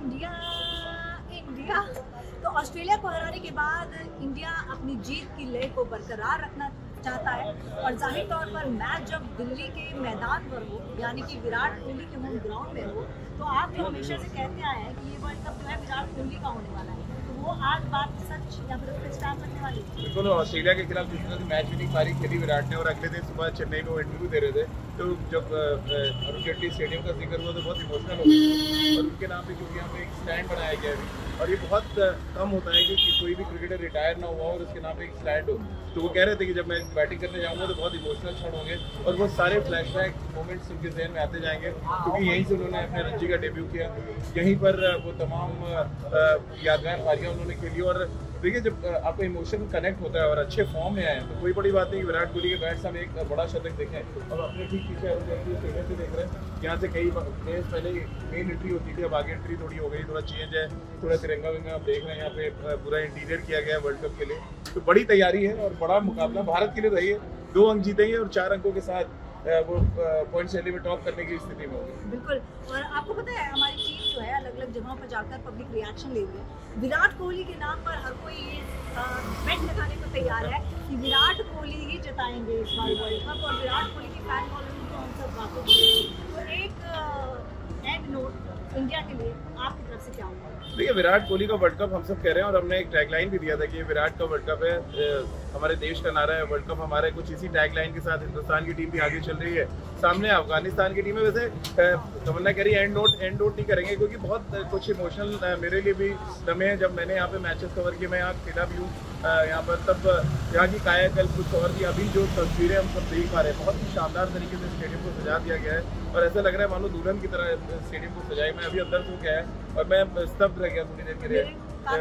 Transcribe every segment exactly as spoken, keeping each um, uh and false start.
India India तो Australia को हराने के बाद इंडिया अपनी जीत की लय को बरकरार रखना चाहता है और जाहिर तौर पर मैच जब दिल्ली के मैदान पर हो यानी कि विराट कोहली के होम ग्राउंड में हो तो आप जो हमेशा से कहते आए हैं कि ये वर्ल्ड कप जो है विराट कोहली का होने वाला है, तो वो आज बात सच या फिर उसके स्टार बनने वाली है। बिल्कुल, ऑस्ट्रेलिया के खिलाफ जिस तरह से मैच विनिंग पारी खेली विराट ने और अगले दिन सुबह चेन्नई में वो इंटरव्यू दे रहे थे तो जब अरुण जेटली स्टेडियम का जिक्र हुआ तो बहुत इमोशनल हो गया और उनके नाम पे क्योंकि यहाँ पे एक स्टैंड बनाया गया है और ये बहुत कम होता है कि, कि कोई भी क्रिकेटर रिटायर ना हुआ और उसके नाम पे एक स्टैंड हो। तो वो कह रहे थे कि जब मैं बैटिंग करने जाऊँगा तो बहुत इमोशनल क्षण होंगे और वो सारे फ्लैशबैक मोमेंट्स उनके जहन में आते जाएंगे क्योंकि यहीं से उन्होंने अपने रणजी का डेब्यू किया, यहीं पर वो तमाम यादगार पारियाँ उन्होंने खेली। और देखिए जब आपका इमोशन कनेक्ट होता है और अच्छे फॉर्म में आए तो कोई बड़ी बात नहीं कि विराट कोहली के बैट से हम एक बड़ा शतक देखें और अपने ठीक पीछे स्टेडियम से देख रहे हैं यहाँ से कई प्लेयर्स पहले मेन एंट्री होती थी, अब आगे एंट्री थोड़ी हो गई, थोड़ा चेंज है, थोड़ा तिरंगा विंगा आप देख रहे हैं यहाँ पे पूरा इंटीरियर किया गया है वर्ल्ड कप के लिए। तो बड़ी तैयारी है और बड़ा मुकाबला भारत के लिए रही है, दो अंक जीतेंगे और चार अंकों के साथ वो पॉइंट शैली में टॉप करने की स्थिति में होगी। बिल्कुल, और आपको पता है हमारी टीम जो है अलग अलग जगहों पर जाकर पब्लिक रिएक्शन ले रही है। विराट कोहली के नाम पर हर कोई ये बेट लगाने को तैयार है कि विराट कोहली ही जिताएंगे इस बार वर्ल्ड कप और विराट कोहली की फैन फॉलोइंग तो हम सब बातों तो एक एंड नोट इंडिया के लिए आपकी तरफ से क्या होगा? देखिए विराट कोहली का वर्ल्ड कप हम सब कह रहे हैं और हमने एक टैगलाइन भी दिया था कि विराट का वर्ल्ड कप है, हमारे देश का नारा है वर्ल्ड कप हमारा है। कुछ इसी टैगलाइन के साथ हिंदुस्तान की टीम भी आगे चल रही है, सामने अफगानिस्तान की टीम है। वैसे तमन्ना कह रही है एंड नोट एंड नोट नहीं करेंगे क्योंकि बहुत कुछ इमोशनल मेरे लिए भी समय है। जब मैंने यहाँ पे मैचेस कवर किए, मैं यहाँ खेला भी हूँ यहाँ पर, तब यहाँ की कायाकल्प कुछ और थी। अभी जो तस्वीरें हम सब देख पा रहे हैं बहुत ही शानदार तरीके से स्टेडियम को सजा दिया गया है और ऐसा लग रहा है मानो दुल्हन की तरह स्टेडियम को सजाए। मैं अभी अंदर से गया है और मैं स्तब्ध रह गया थोड़ी देर के लिए,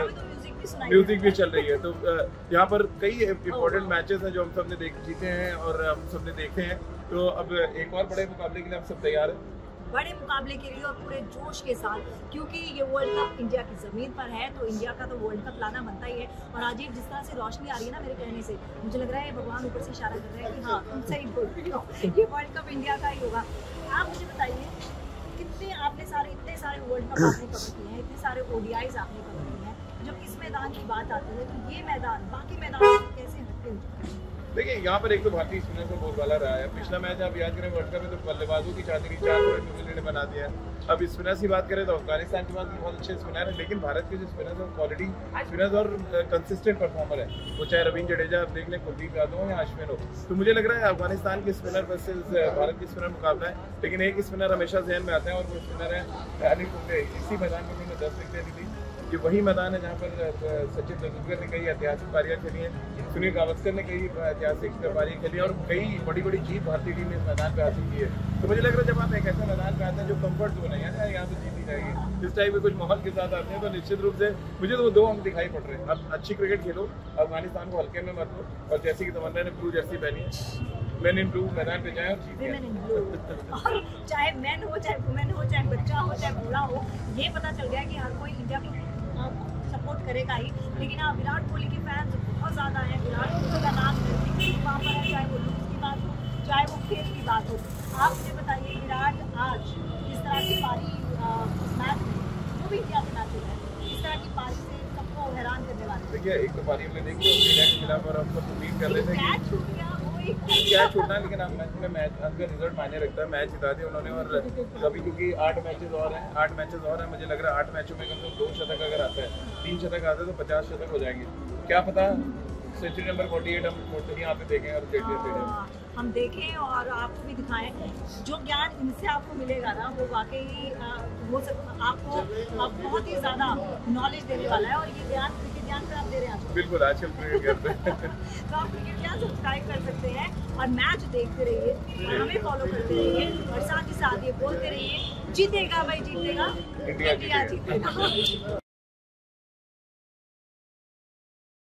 म्यूजिक भी चल रही है। तो यहाँ पर कई इम्पोर्टेंट मैचेस हैं जो हम सब ने देख जीते हैं और हम सब ने देखे हैं। तो अब एक और बड़े मुकाबले के लिए हम सब तैयार हैं, बड़े मुकाबले के लिए और पूरे जोश के साथ, क्योंकि ये वर्ल्ड कप इंडिया की ज़मीन पर है तो इंडिया का तो वर्ल्ड कप लाना बनता ही है। और राजीव जिस तरह से रोशनी आ रही है ना मेरे कहने से, मुझे लग रहा है भगवान ऊपर से इशारा कर रहा है कि हाँ तुम सही बोल रही हो, ये वर्ल्ड कप इंडिया का ही होगा। आप मुझे बताइए कितने आपने सारे इतने सारे वर्ल्ड कप आपने कवर किए हैं, इतने सारे ओडीआईज आपने कवर किए हैं, जब इस मैदान की बात आती है तो ये मैदान बाकी मैदान कैसे हटके हो चुके हैं? देखिए यहाँ पर एक तो भारतीय स्पिनर का बोलबाला रहा है। पिछला मैच आप याद करें वर्ल्ड कप में तो बल्लेबाजों की चादरी चार विकेट न्यूजीलैंड ने बना दिया है। अब स्पिनर्स की बात करें तो अफगानिस्तान के बाद बहुत अच्छे स्पिनर है, लेकिन भारत के जो स्पिनर्स हैं क्वालिटी स्पिनर्स और कंसिस्टेंट परफॉर्मर है, वो चाहे रवींद्र जडेजा आप देख लें, कुलदीप यादव हो या अश्विन हो। तो मुझे लग रहा है अफगानिस्तान के स्पिनर वर्सेज भारत के स्पिनर मुकाबला है, लेकिन एक स्पिनर हमेशा जहन में आता है और वो स्पिनर है अनिल कुंबले। इसी मैदान में उन्होंने दस विकेट ली थी। ये वही मैदान है जहाँ पर सचिन तेंदुलकर ने कई ऐतिहासिक पारियाँ खेली हैं, सुनील गावस्कर ने कई ऐतिहासिक पारियाँ खेली और कई बड़ी बड़ी जीत भारतीय टीम ने इस मैदान पे हासिल की है। तो मुझे लग रहा है जब आप एक ऐसे मैदान पे आते हैं जो कंफर्ट जोन है यार यहाँ पे जीत ही जाएगी, इस टाइप के कुछ माहौल के साथ आते हैं तो निश्चित रूप से मुझे तो वो दो अंक दिखाई पड़ रहे हैं। अब अच्छी क्रिकेट खेलो, अफगानिस्तान को हल्के में मत लो और जैसे कि तमन्ना ने ब्लू जर्सी पहनी है, मैन इन ब्लू मैदान पे जाए और जीत और चाहे मैन हो चाहे वुमेन हो चाहे बच्चा हो चाहे बूढ़ा हो, ये पता चल गया कि हर कोई इंडिया को सपोर्ट करेगा ही। लेकिन हाँ विराट कोहली के फैंस बहुत ज़्यादा हैं, विराट कोहली का नाम वहाँ पर है, चाहे वो लुक्स की बात हो चाहे वो खेल की बात हो। आप मुझे बताइए विराट आज इस तरह की पारी इस मैच में जो भी इंडिया के मैच है इस तरह की पारी से सबको हैरान करने वाले। देखिए एक तो पारी हमने देखी ऑस्ट्रेलिया के खिलाफ और हम सब उम्मीद कर रहे थे कैच छूट गया क्या छूटना, लेकिन अब मैच में मैच उनका रिजल्ट मायने रखता है। मैच जिता दिया उन्होंने और अभी क्योंकि आठ मैचेस और हैं आठ मैचेस और हैं मुझे लग रहा है आठ मैचों में कम से कम दो शतक अगर आता है, तीन शतक आता है तो पचास शतक हो जाएंगे। क्या पता सेंचुरी नंबर अड़तालीस हम यहाँ पे देखें और जेटली स्टेडियम हम देखें और आपको भी दिखाएं। जो ज्ञान इनसे आपको मिलेगा ना वो वाकई हो सकता आपको अब बहुत ही ज़्यादा नॉलेज देने वाला है और ये ज्ञान क्रिकेट ज्ञान पर आप दे रहे हैं बिल्कुल आजकल क्रिकेट करते हैं तो आप क्रिकेट ज्ञान सब्सक्राइब कर सकते हैं और मैच देखते रहिए और हमें फॉलो करते रहिए और साथ ही साथ ये बोलते रहिए जीतेगा भाई जीतेगा, इंडिया जीतेगा।